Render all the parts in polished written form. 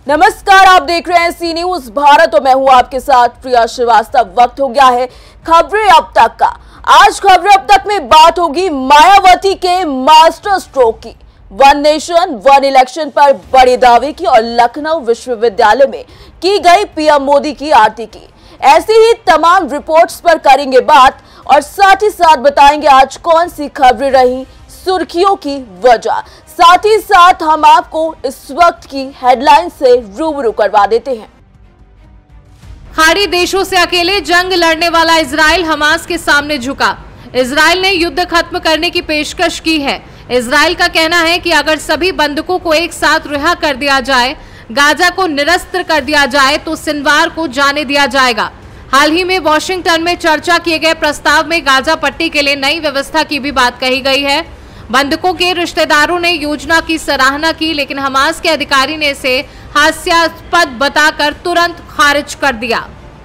नमस्कार, आप देख रहे हैं सी न्यूज भारत और मैं हूं आपके साथ प्रिया श्रीवास्तव। वक्त हो गया है खबरें अब तक का। आज खबरें अब तक में बात होगी मायावती के मास्टर स्ट्रोक की, वन नेशन वन इलेक्शन पर बड़े दावे की और लखनऊ विश्वविद्यालय में की गई पीएम मोदी की आरती की। ऐसी ही तमाम रिपोर्ट्स पर करेंगे बात और साथ ही साथ बताएंगे आज कौन सी खबरें रही सुर्खियों की वजह। साथ ही साथ हम आपको इस वक्त की हेडलाइन से रूबरू करवा देते हैं। खाड़ी देशों से अकेले जंग लड़ने वाला इजराइल हमास के सामने झुका। इजराइल ने युद्ध खत्म करने की पेशकश की है। इजराइल का कहना है कि अगर सभी बंधकों को एक साथ रिहा कर दिया जाए, गाजा को निरस्त्र कर दिया जाए तो सिनवार को जाने दिया जाएगा। हाल ही में वॉशिंगटन में चर्चा किए गए प्रस्ताव में गाजा पट्टी के लिए नई व्यवस्था की भी बात कही गई है। बंधकों के रिश्तेदारों ने योजना की सराहना की, लेकिन हमास के अधिकारी ने इसे हास्यास्पद बताकर तुरंत खारिज कर दिया।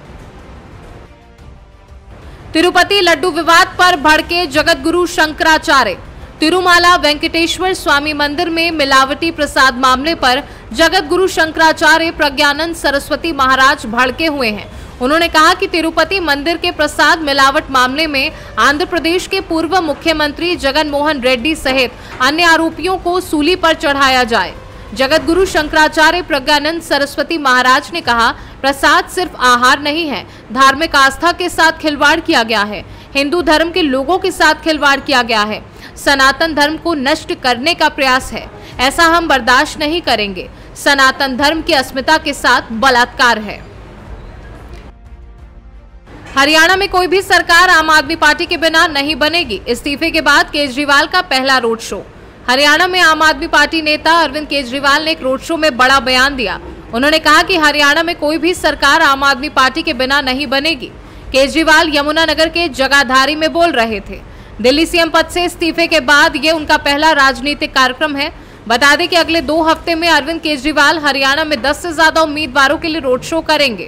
तिरुपति लड्डू विवाद पर भड़के जगतगुरु शंकराचार्य। तिरुमाला वेंकटेश्वर स्वामी मंदिर में मिलावटी प्रसाद मामले पर जगतगुरु शंकराचार्य प्रज्ञानंद सरस्वती महाराज भड़के हुए हैं। उन्होंने कहा कि तिरुपति मंदिर के प्रसाद मिलावट मामले में आंध्र प्रदेश के पूर्व मुख्यमंत्री जगन मोहन रेड्डी सहित अन्य आरोपियों को सूली पर चढ़ाया जाए। जगतगुरु शंकराचार्य प्रज्ञानंद सरस्वती महाराज ने कहा, प्रसाद सिर्फ आहार नहीं है, धार्मिक आस्था के साथ खिलवाड़ किया गया है, हिंदू धर्म के लोगों के साथ खिलवाड़ किया गया है, सनातन धर्म को नष्ट करने का प्रयास है। ऐसा हम बर्दाश्त नहीं करेंगे। सनातन धर्म की अस्मिता के साथ बलात्कार है। हरियाणा में कोई भी सरकार आम आदमी पार्टी के बिना नहीं बनेगी। इस्तीफे के बाद केजरीवाल का पहला रोड शो। हरियाणा में आम आदमी पार्टी नेता अरविंद केजरीवाल ने एक रोड शो में बड़ा बयान दिया। उन्होंने कहा कि हरियाणा में कोई भी सरकार आम आदमी पार्टी के बिना नहीं बनेगी। केजरीवाल यमुनानगर के जगाधारी में बोल रहे थे। दिल्ली सीएम पद से इस्तीफे के बाद ये उनका पहला राजनीतिक कार्यक्रम है। बता दें कि अगले 2 हफ्ते में अरविंद केजरीवाल हरियाणा में 10 से ज्यादा उम्मीदवारों के लिए रोड शो करेंगे।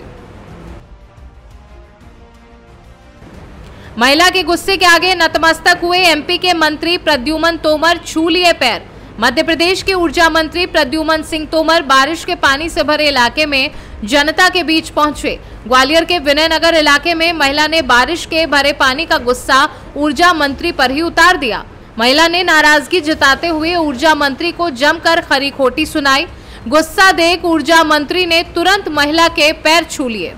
महिला के गुस्से के आगे नतमस्तक हुए एमपी के मंत्री प्रद्युमन तोमर, छू लिए पैर। मध्य प्रदेश के ऊर्जा मंत्री प्रद्युमन सिंह तोमर बारिश के पानी से भरे इलाके में जनता के बीच पहुंचे। ग्वालियर के विनयनगर इलाके में महिला ने बारिश के भरे पानी का गुस्सा ऊर्जा मंत्री पर ही उतार दिया। महिला ने नाराजगी जताते हुए ऊर्जा मंत्री को जमकर खरी खोटी सुनाई। गुस्सा देख ऊर्जा मंत्री ने तुरंत महिला के पैर छू लिए।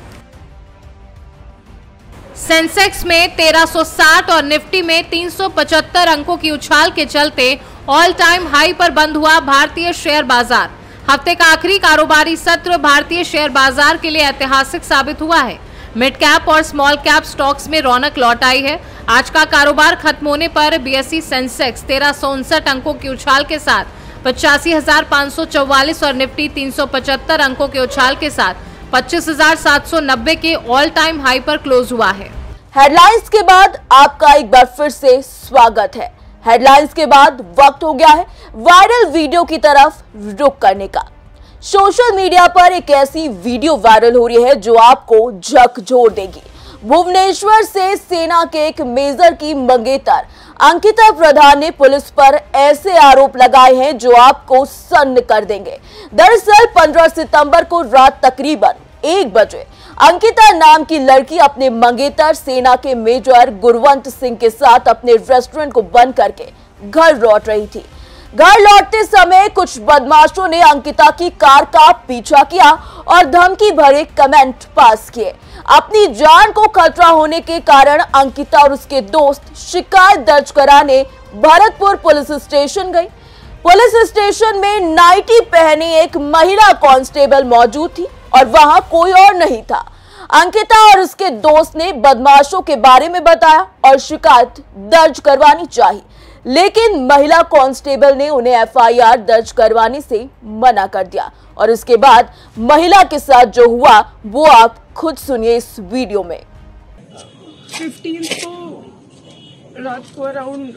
सेंसेक्स में 1360 और निफ्टी में 375 अंकों की उछाल के चलते ऑल टाइम हाई पर बंद हुआ भारतीय शेयर बाजार। हफ्ते का आखिरी कारोबारी सत्र भारतीय शेयर बाजार के लिए ऐतिहासिक साबित हुआ है। मिड कैप और स्मॉल कैप स्टॉक्स में रौनक लौट आई है। आज का कारोबार खत्म होने पर बीएसई सेंसेक्स 1359 अंकों की उछाल के साथ 85,544 और निफ्टी 375 अंकों के उछाल के साथ 25,790 के ऑल टाइम हाई पर क्लोज हुआ है। हेडलाइंस के बाद आपका एक बार फिर से स्वागत है। हेडलाइंस के बाद वक्त हो गया है वायरल वीडियो की तरफ रुख करने का। सोशल मीडिया पर एक ऐसी वीडियो वायरल हो रही है जो आपको झकझोर देगी। भुवनेश्वर से सेना के एक मेजर की मंगेतर अंकिता प्रधान ने पुलिस पर ऐसे आरोप लगाए हैं जो आपको सन्न कर देंगे। दरअसल 15 सितंबर को रात तकरीबन 1 बजे अंकिता नाम की लड़की अपने मंगेतर सेना के मेजर गुरवंत सिंह के साथ अपने रेस्टोरेंट को बंद करके घर लौट रही थी। घर लौटते समय कुछ बदमाशों ने अंकिता की कार का पीछा किया और धमकी भरे कमेंट पास किए। अपनी जान को खतरा होने के कारण अंकिता और उसके दोस्त शिकायत दर्ज कराने भरतपुर पुलिस स्टेशन गई। पुलिस स्टेशन में नाइटी पहनी एक महिला कांस्टेबल मौजूद थी और वहां कोई और नहीं था। अंकिता और उसके दोस्त ने बदमाशों के बारे में बताया और शिकायत दर्ज करवानी चाहिए, लेकिन महिला कांस्टेबल ने उन्हें एफआईआर दर्ज करवाने से मना कर दिया। और इसके बाद महिला के साथ जो हुआ वो आप खुद सुनिए इस वीडियो में। 15 को रात को अराउंड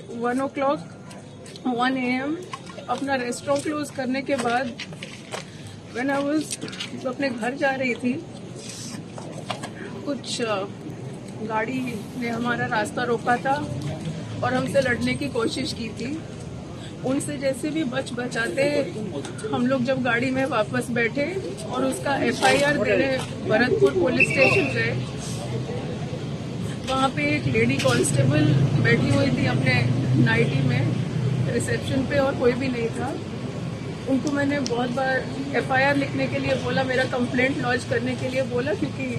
1 AM अपना रेस्टोरेंट क्लोज करने के बाद व्हेन आई वाज अपने घर जा रही थी, कुछ गाड़ी ने हमारा रास्ता रोका था और हमसे लड़ने की कोशिश की थी। उनसे जैसे भी बचाते हम लोग जब गाड़ी में वापस बैठे और उसका FIR देने भरतपुर पुलिस स्टेशन गए, वहाँ पे एक लेडी कांस्टेबल बैठी हुई थी अपने नाइटी में रिसेप्शन पे और कोई भी नहीं था। उनको मैंने बहुत बार FIR लिखने के लिए बोला, मेरा कंप्लेंट लॉन्च करने के लिए बोला, क्योंकि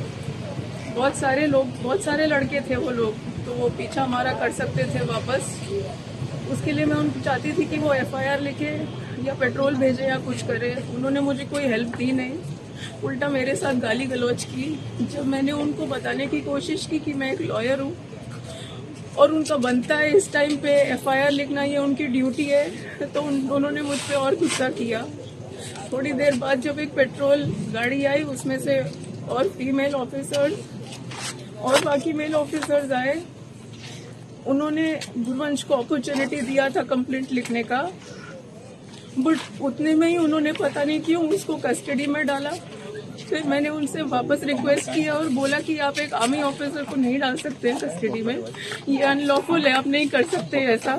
बहुत सारे लड़के थे वो लोग, तो वो पीछा हमारा कर सकते थे वापस। उसके लिए मैं उनको चाहती थी कि वो FIR लिखे या पेट्रोल भेजे या कुछ करे। उन्होंने मुझे कोई हेल्प दी नहीं, उल्टा मेरे साथ गाली गलौज की। जब मैंने उनको बताने की कोशिश की कि मैं एक लॉयर हूँ और उनका बनता है इस टाइम पे FIR लिखना, ये उनकी ड्यूटी है, तो उन्होंने मुझ पे और गुस्सा किया। थोड़ी देर बाद जब एक पेट्रोल गाड़ी आई, उसमें से और फीमेल ऑफिसर्स और बाकी मेल ऑफिसर्स आए। उन्होंने गुरवंश को अपॉर्चुनिटी दिया था कंप्लेंट लिखने का, बट उतने में ही उन्होंने पता नहीं क्यों उसको कस्टडी में डाला। फिर मैंने उनसे वापस रिक्वेस्ट किया और बोला कि आप एक आर्मी ऑफिसर को नहीं डाल सकते हैं कस्टडी में, ये अनलॉफुल है, आप नहीं कर सकते ऐसा।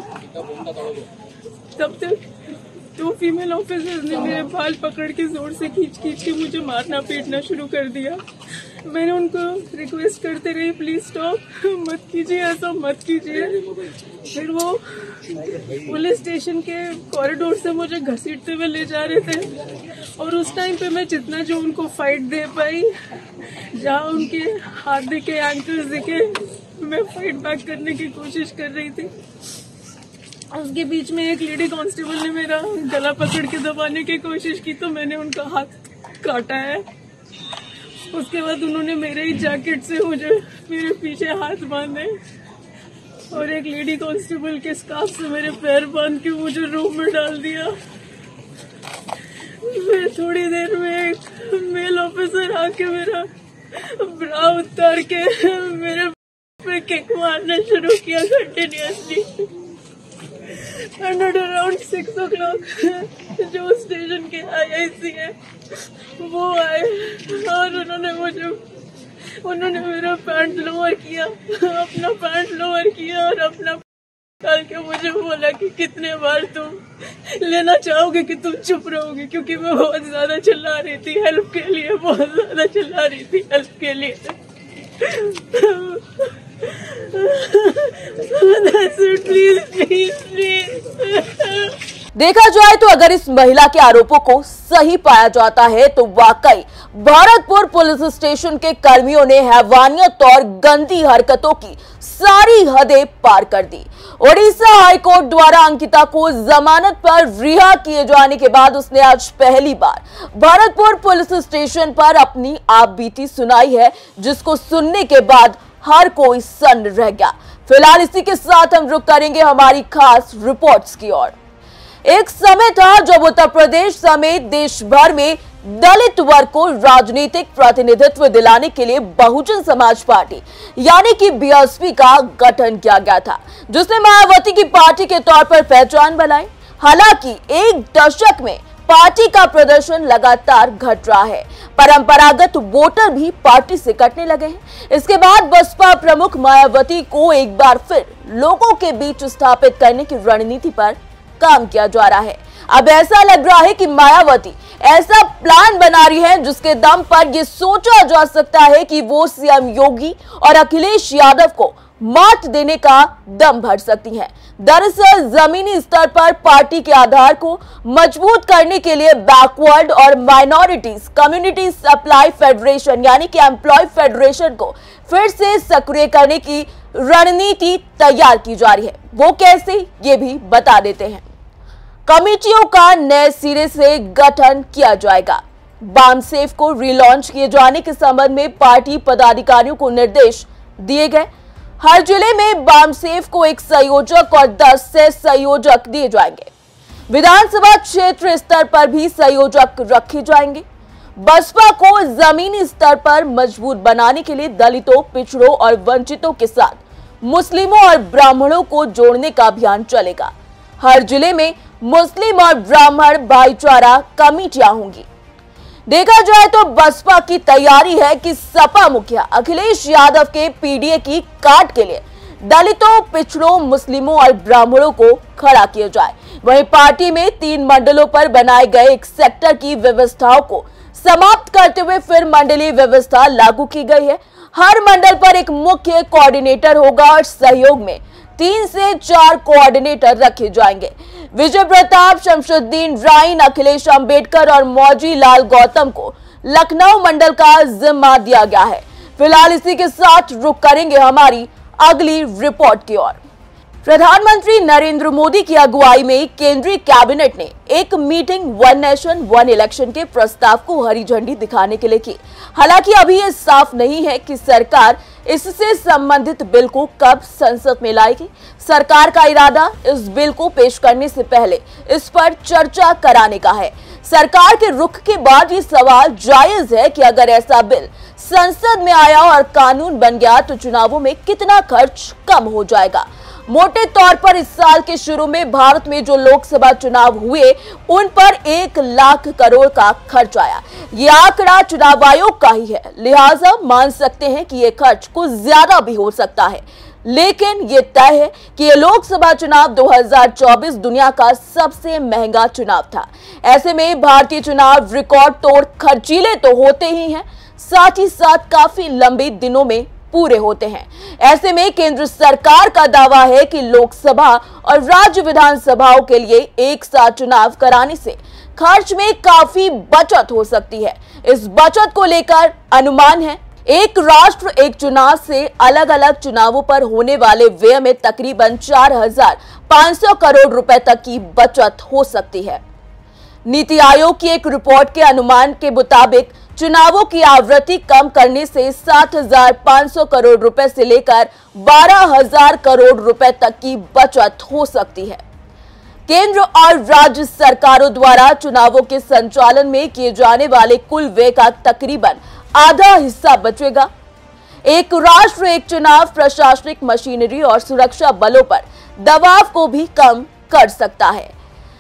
तब तक दो फीमेल ऑफिसर्स ने मेरे बाल पकड़ के जोर से खींच के मुझे मारना पीटना शुरू कर दिया। मैंने उनको रिक्वेस्ट करते रही, प्लीज स्टॉप, मत कीजिए, ऐसा मत कीजिए। फिर वो पुलिस स्टेशन के कॉरिडोर से मुझे घसीटते हुए ले जा रहे थे और उस टाइम पे मैं जितना जो उनको फाइट दे पाई, जहाँ उनके हाथ दिखे, एंकल्स दिखे, मैं फाइट बैक करने की कोशिश कर रही थी। उसके बीच में एक लेडी कांस्टेबल ने मेरा गला पकड़ के दबाने की कोशिश की, तो मैंने उनका हाथ काटा है। उसके बाद उन्होंने मेरे ही जैकेट से मुझे मेरे पीछे हाथ बांधे और एक लेडी कांस्टेबल के स्कार्फ से मेरे पैर बांध के मुझे रूम में डाल दिया। फिर थोड़ी देर में एक मेल ऑफिसर आके मेरा ब्रा उतार के मेरे पे किक मारना शुरू किया कंटिन्यूअसली। एंड अराउंड 6 o'clock जो स्टेशन के IIC है वो आए और उन्होंने मेरा पैंट लोअर किया, अपना पैंट लोअर किया और अपना डाल के मुझे बोला कि कितने बार तुम लेना चाहोगे कि तुम चुप रहोगे, क्योंकि मैं बहुत ज्यादा चिल्ला रही थी हेल्प के लिए, बहुत ज्यादा चिल्ला रही थी हेल्प के लिए। देखा जाए तो अगर इस महिला के आरोपों को सही पाया जाता है तो वाकई भरतपुर पुलिस स्टेशन के कर्मियों ने हैवानियत और गंदी हरकतों की सारी हदें पार कर दी। ओडिशा हाईकोर्ट द्वारा अंकिता को जमानत पर रिहा किए जाने के बाद उसने आज पहली बार भरतपुर पुलिस स्टेशन पर अपनी आपबीती सुनाई है, जिसको सुनने के बाद हर कोई सन्न रह गया। फिलहाल इसी के साथ हम रुक करेंगे हमारी खास रिपोर्ट्स की ओर। एक समय था जब उत्तर प्रदेश समेत देश भर में दलित वर्ग को राजनीतिक प्रतिनिधित्व दिलाने के लिए बहुजन समाज पार्टी यानी कि BSP का गठन किया गया था, जिसने मायावती की पार्टी के तौर पर पहचान बनाई। हालांकि एक दशक में पार्टी का प्रदर्शन लगातार घट रहा है, परंपरागत वोटर भी पार्टी से कटने लगे हैं। इसके बाद बसपा प्रमुख मायावती को एक बार फिर लोगों के बीच स्थापित करने की रणनीति पर काम किया जा रहा है। अब ऐसा लग रहा है कि मायावती ऐसा प्लान बना रही है जिसके दम पर यह सोचा जा सकता है कि वो CM योगी और अखिलेश यादव को मात देने का दम भर सकती हैं। दरअसल जमीनी स्तर पर पार्टी के आधार को मजबूत करने के लिए बैकवर्ड और माइनॉरिटीज कम्युनिटी सप्लाई फेडरेशन यानी कि एम्प्लॉय फेडरेशन को फिर से सक्रिय करने की रणनीति तैयार की जा रही है। वो कैसे, ये भी बता देते हैं। कमेटियों का नए सिरे से गठन किया जाएगा। बामसेफ को रिलॉन्च किए जाने के संबंध में पार्टी पदाधिकारियों को निर्देश दिए गए। हर जिले में बामसेफ को एक संयोजक और 10 से संयोजक दिए जाएंगे। विधानसभा क्षेत्र स्तर पर भी संयोजक रखे जाएंगे। बसपा को जमीनी स्तर पर मजबूत बनाने के लिए दलितों, पिछड़ों और वंचितों के साथ मुस्लिमों और ब्राह्मणों को जोड़ने का अभियान चलेगा। हर जिले में मुस्लिम और ब्राह्मण भाईचारा कमेटियां होंगी। देखा जाए तो बसपा की तैयारी है कि सपा मुखिया अखिलेश यादव के PDA की काट के लिए दलितों, पिछड़ों, मुस्लिमों और ब्राह्मणों को खड़ा किया जाए। वहीं पार्टी में 3 मंडलों पर बनाए गए एक सेक्टर की व्यवस्थाओं को समाप्त करते हुए फिर मंडलीय व्यवस्था लागू की गई है। हर मंडल पर एक मुख्य कोऑर्डिनेटर होगा और सहयोग में 3 से 4 कोऑर्डिनेटर रखे जाएंगे। विजय प्रताप, शमशुद्दीन राइन, अखिलेश अंबेडकर और मौजी लाल गौतम को लखनऊ मंडल का जिम्मा दिया गया है। फिलहाल इसी के साथ रुख करेंगे हमारी अगली रिपोर्ट की ओर। प्रधानमंत्री नरेंद्र मोदी की अगुवाई में केंद्रीय कैबिनेट ने एक meeting one nation one election के प्रस्ताव को हरी झंडी दिखाने के लिए की। हालांकि अभी ये साफ नहीं है कि सरकार इससे संबंधित बिल को कब संसद में लाएगी। सरकार का इरादा इस बिल को पेश करने से पहले इस पर चर्चा कराने का है। सरकार के रुख के बाद ये सवाल जायज है कि अगर ऐसा बिल संसद में आया और कानून बन गया तो चुनावों में कितना खर्च कम हो जाएगा। मोटे तौर पर इस साल के शुरू में भारत में जो लोकसभा चुनाव हुए उन पर 1 लाख करोड़ का खर्च आया। ये आंकड़ा चुनाव आयोग का ही है, लिहाजा मान सकते हैं कि ये खर्च कुछ ज्यादा भी हो सकता है। लेकिन ये तय है कि ये लोकसभा चुनाव 2024 दुनिया का सबसे महंगा चुनाव था। ऐसे में भारतीय चुनाव रिकॉर्ड तोड़ खर्चीले तो होते ही हैं, साथ ही साथ काफी लंबे दिनों में पूरे होते हैं। ऐसे में केंद्र सरकार का दावा है कि लोकसभा और राज्य विधानसभाओं के लिए एक साथ चुनाव कराने से खर्च में काफी बचत हो सकती है। इस बचत को लेकर अनुमान है एक राष्ट्र एक चुनाव से अलग अलग चुनावों पर होने वाले व्यय में तकरीबन 4,500 करोड़ रुपए तक की बचत हो सकती है। नीति आयोग की एक रिपोर्ट के अनुमान के मुताबिक चुनावों की आवृत्ति कम करने से 7,500 करोड़ रुपए से लेकर 12,000 करोड़ रुपए तक की बचत हो सकती है। केंद्र और राज्य सरकारों द्वारा चुनावों के संचालन में किए जाने वाले कुल व्यय का तकरीबन आधा हिस्सा बचेगा। एक राष्ट्र एक चुनाव प्रशासनिक मशीनरी और सुरक्षा बलों पर दबाव को भी कम कर सकता है।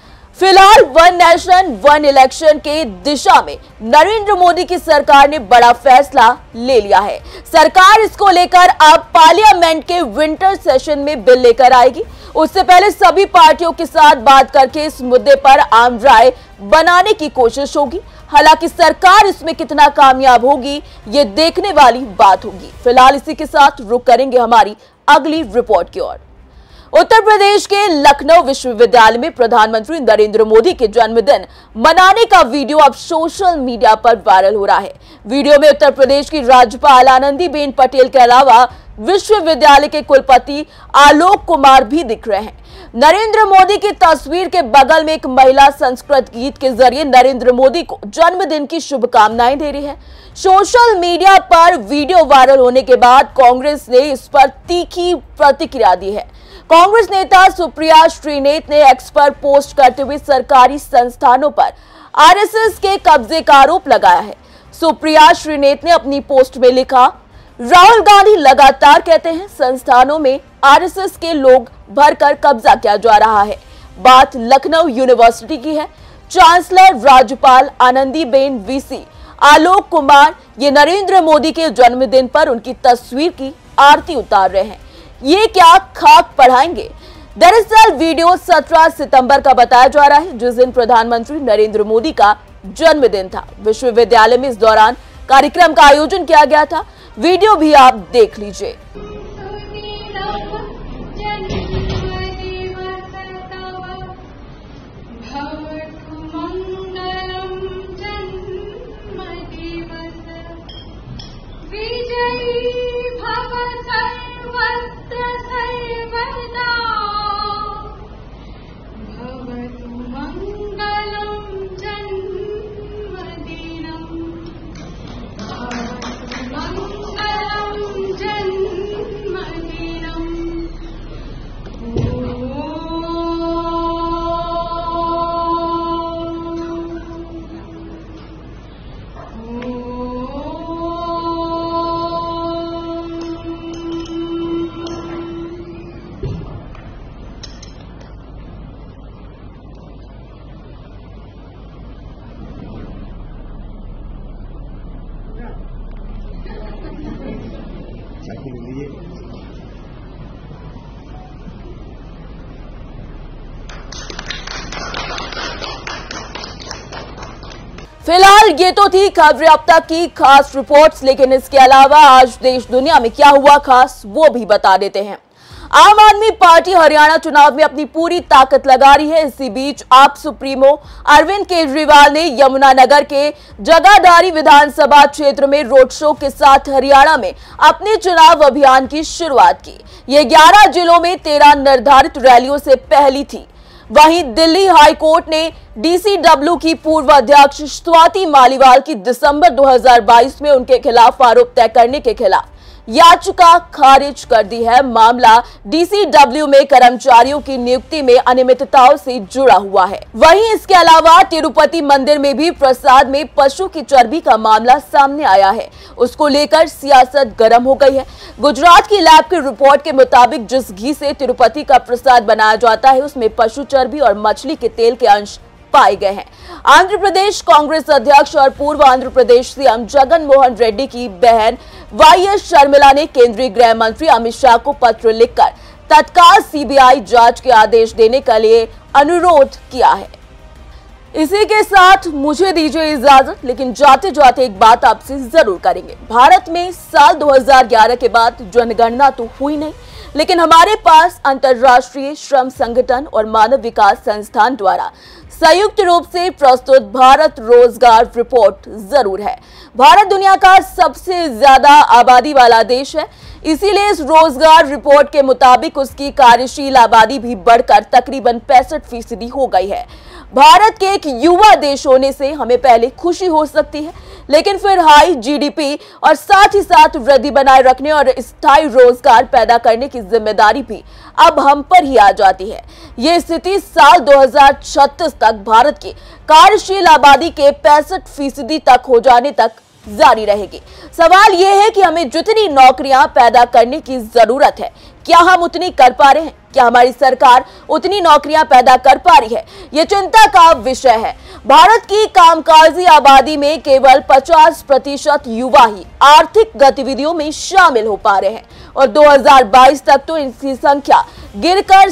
फिलहाल वन नेशन वन इलेक्शन के दिशा में नरेंद्र मोदी की सरकार ने बड़ा फैसला ले लिया है। सरकार इसको लेकर अब पार्लियामेंट के विंटर सेशन में बिल लेकर आएगी। उससे पहले सभी पार्टियों के साथ बात करके इस मुद्दे पर आम राय बनाने की कोशिश होगी। हालांकि सरकार इसमें कितना कामयाब होगी ये देखने वाली बात होगी। फिलहाल इसी के साथ रुक करेंगे हमारी अगली रिपोर्ट की ओर। उत्तर प्रदेश के लखनऊ विश्वविद्यालय में प्रधानमंत्री नरेंद्र मोदी के जन्मदिन मनाने का वीडियो अब सोशल मीडिया पर वायरल हो रहा है। वीडियो में उत्तर प्रदेश की राज्यपाल आनंदीबेन पटेल के अलावा विश्वविद्यालय के कुलपति आलोक कुमार भी दिख रहे हैं। नरेंद्र मोदी की तस्वीर के बगल में एक महिला संस्कृत गीत के जरिए नरेंद्र मोदी को जन्मदिन की शुभकामनाएं दे रही है। सोशल मीडिया पर वीडियो वायरल होने के बाद कांग्रेस ने इस पर तीखी प्रतिक्रिया दी है। कांग्रेस नेता सुप्रिया श्रीनेत ने एक्स पर पोस्ट करते हुए सरकारी संस्थानों पर आरएसएस के कब्जे का आरोप लगाया है। सुप्रिया श्रीनेत ने अपनी पोस्ट में लिखा, राहुल गांधी लगातार कहते हैं संस्थानों में आरएसएस के लोग भरकर कब्जा किया जा रहा है। बात लखनऊ यूनिवर्सिटी की है। चांसलर राज्यपाल आनंदीबेन वीसी आलोक कुमार ये नरेंद्र मोदी के जन्मदिन पर उनकी तस्वीर की आरती उतार रहे हैं। ये क्या खाक पढ़ाएंगे? दरअसल वीडियो 17 सितंबर का बताया जा रहा है, जिस दिन प्रधानमंत्री नरेंद्र मोदी का जन्मदिन था। विश्वविद्यालय में इस दौरान कार्यक्रम का आयोजन किया गया था। वीडियो भी आप देख लीजिए। फिलहाल ये तो थी खबरें अब तक की खास रिपोर्ट्स, लेकिन इसके अलावा आज देश दुनिया में क्या हुआ खास वो भी बता देते हैं। आम आदमी पार्टी हरियाणा चुनाव में अपनी पूरी ताकत लगा रही है। इसी बीच आप सुप्रीमो अरविंद केजरीवाल ने यमुनानगर के जगाधारी विधानसभा क्षेत्र में रोड शो के साथ हरियाणा में अपने चुनाव अभियान की शुरुआत की। ये 11 जिलों में 13 निर्धारित रैलियों से पहली थी। वहीं दिल्ली हाई कोर्ट ने डीसीडब्ल्यू की पूर्व अध्यक्ष स्वाति मालीवाल की दिसंबर 2022 में उनके खिलाफ आरोप तय करने के खिलाफ याचिका खारिज कर दी है। मामला डीसीडब्ल्यू में कर्मचारियों की नियुक्ति में अनियमितताओं से जुड़ा हुआ है। वहीं इसके अलावा तिरुपति मंदिर में भी प्रसाद में पशु की चर्बी का मामला सामने आया है। उसको लेकर सियासत गर्म हो गई है। गुजरात की लैब की रिपोर्ट के मुताबिक जिस घी से तिरुपति का प्रसाद बनाया जाता है उसमें पशु चर्बी और मछली के तेल के अंश पाए गए हैं। आंध्र प्रदेश कांग्रेस अध्यक्ष और पूर्व आंध्र प्रदेश सीएम जगन मोहन रेड्डी की बहन वाईएस शर्मिला ने केंद्रीय गृह मंत्री अमित शाह को पत्र लिखकर तत्काल सीबीआई जांच के आदेश देने के लिए अनुरोध किया है। इसी के साथ मुझे दीजिए इजाजत, लेकिन जाते जाते एक बात आपसे जरूर करेंगे। भारत में साल 2011 के बाद जनगणना तो हुई नहीं, लेकिन हमारे पास अंतर्राष्ट्रीय श्रम संगठन और मानव विकास संस्थान द्वारा संयुक्त रूप से प्रस्तुत भारत रोजगार रिपोर्ट जरूर है। भारत दुनिया का सबसे ज्यादा आबादी वाला देश है, इसीलिए इस रोजगार रिपोर्ट के मुताबिक उसकी कार्यशील आबादी भी बढ़कर तकरीबन 65% हो गई है। भारत के एक युवा देश होने से हमें पहले खुशी हो सकती है, लेकिन फिर हाई जीडीपी और साथ ही साथ वृद्धि बनाए रखने और स्थायी रोजगार पैदा करने की जिम्मेदारी भी अब हम पर ही आ जाती है। ये स्थिति साल 2036 तक भारत की कार्यशील आबादी के 65% तक हो जाने तक जारी रहेगी। सवाल यह है कि हमें जितनी नौकरियां पैदा करने की जरूरत है, क्या हम उतनी कर पा रहे हैं? क्या हमारी सरकार उतनी नौकरियां पैदा कर पा रही है? ये चिंता का विषय है। भारत की कामकाजी आबादी में केवल 50% युवा ही आर्थिक गतिविधियों में शामिल हो पा रहे हैं और 2022 तक तो इनकी संख्या गिरकर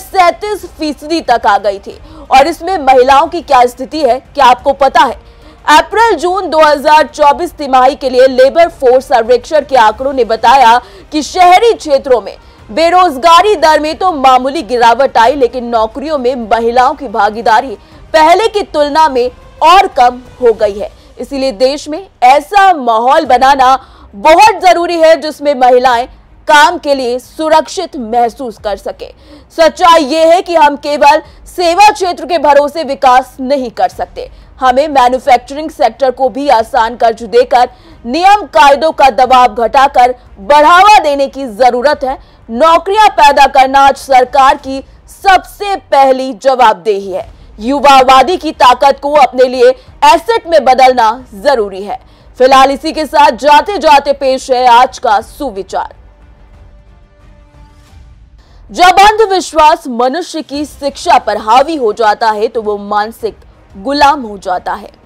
37% तक आ गई थी। और इसमें महिलाओं की क्या स्थिति है, क्या आपको पता है? अप्रैल जून 2024 तिमाही के लिए लेबर फोर्स सर्वेक्षण के आंकड़ों ने बताया कि शहरी क्षेत्रों में बेरोजगारी दर में तो मामूली गिरावट आई, लेकिन नौकरियों में महिलाओं की भागीदारी पहले की तुलना में और कम हो गई है। इसीलिए देश में ऐसा माहौल बनाना बहुत जरूरी है जिसमें महिलाएं काम के लिए सुरक्षित महसूस कर सके। सच्चाई ये है कि हम केवल सेवा क्षेत्र के भरोसे विकास नहीं कर सकते, हमें मैन्युफैक्चरिंग सेक्टर को भी आसान कर्ज देकर नियम कायदों का दबाव घटाकर बढ़ावा देने की जरूरत है। नौकरियां पैदा करना आज सरकार की सबसे पहली जवाबदेही है। युवावादी की ताकत को अपने लिए एसेट में बदलना जरूरी है। फिलहाल इसी के साथ जाते जाते पेश है आज का सुविचार। जब अंधविश्वास मनुष्य की शिक्षा पर हावी हो जाता है तो वो मानसिक गुलाम हो जाता है।